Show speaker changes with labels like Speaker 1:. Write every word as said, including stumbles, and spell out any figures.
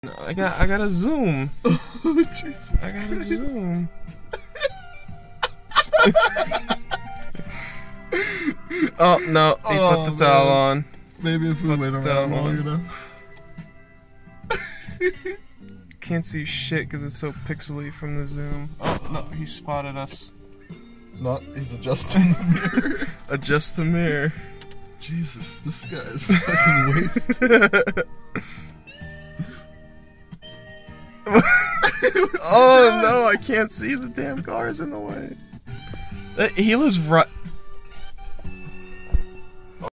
Speaker 1: No, I got I gotta zoom.
Speaker 2: Oh, Jesus
Speaker 1: I gotta
Speaker 2: Christ.
Speaker 1: zoom. Oh no, he
Speaker 2: Oh,
Speaker 1: put the towel
Speaker 2: man.
Speaker 1: on.
Speaker 2: Maybe if we
Speaker 1: Put
Speaker 2: wait
Speaker 1: the
Speaker 2: around
Speaker 1: towel
Speaker 2: long
Speaker 1: on.
Speaker 2: enough.
Speaker 1: Can't see shit because it's so pixely from the zoom. Oh no, he spotted us.
Speaker 2: Not, he's adjusting the mirror.
Speaker 1: Adjust the mirror.
Speaker 2: Jesus, this guy is fucking wasted.
Speaker 1: Oh no, I can't see, the damn cars in the way. Uh, He lives right.